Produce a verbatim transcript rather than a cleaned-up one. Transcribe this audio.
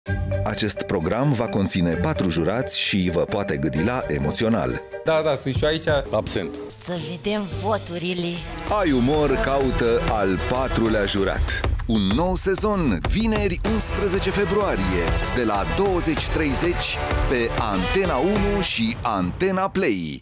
Acest program va conține patru jurați și vă poate gâdila emoțional. Da, da, sunt și eu aici. Absent. Să vedem voturile. Ai Umor caută al patrulea jurat. Un nou sezon, vineri unsprezece februarie, de la douăzeci treizeci pe Antena unu și Antena Play.